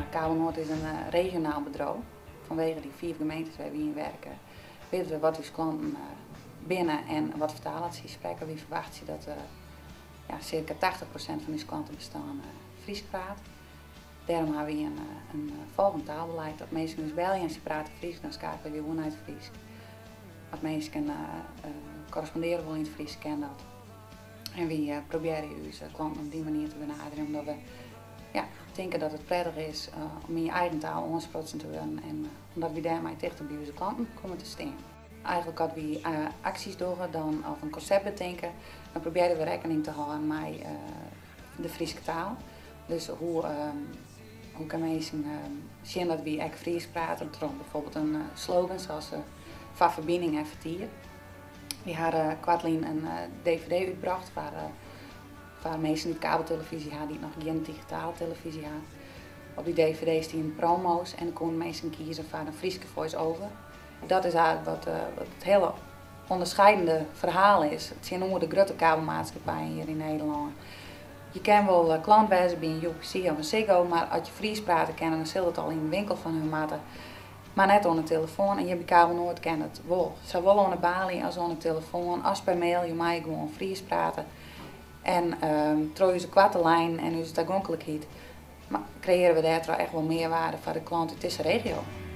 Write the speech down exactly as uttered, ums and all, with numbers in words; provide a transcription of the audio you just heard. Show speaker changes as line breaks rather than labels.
Kabel Noord is een uh, regionaal bedrijf. Vanwege die vier gemeentes waar we in werken, weten we wat uw klanten uh, binnen en wat vertalen ze spreken. Wie verwacht je dat uh, ja, circa tachtig procent van uw klanten bestaan uh, Fries praat. Daarom hebben we een, uh, een uh, volgend taalbeleid. Dat mensen dus bellen en ze praten Fries, dan schakelen we gewoon uit Fries. Wat mensen uh, uh, corresponderen wel in het Fries, kennen dat. En we uh, proberen onze klanten op die manier te benaderen, omdat we ja, denken dat het prettig is uh, om in je eigen taal aangesproken te worden en uh, omdat we daarmee dichter bij onze klanten komen te staan. Eigenlijk als we uh, acties doen dan, of een concept bedenken, dan proberen we rekening te houden met uh, de Friese taal. Dus hoe, uh, hoe kan mensen uh, zien dat we echt Fries praten, door bijvoorbeeld een uh, slogan zoals uh, van verbinding en vertier. We hadden uh, kwartlien een uh, dvd uitgebracht waar, uh, waar mensen die kabeltelevisie hadden die nog geen digitale televisie hadden. Op die dvd's die in promo's en dan konden mensen kiezen voor een Friese voice-over. Dat is eigenlijk wat, uh, wat het hele onderscheidende verhaal is. Het zijn onder de grote kabelmaatschappijen hier in Nederland. Je kan wel uh, klant wezen bij een U P C of een Ziggo, maar als je Fries praat kennen, dan zult het al in de winkel van hun maten. Maar net aan de telefoon en je bij Kabel Noord kent het wel. Zowel aan de balie als aan de telefoon, als per mail, je mag gewoon Fries praten. En um, door onze kwarte lijn en onze toegankelijkheid maar creëren we daar echt wel meerwaarde voor de klant uit deze regio.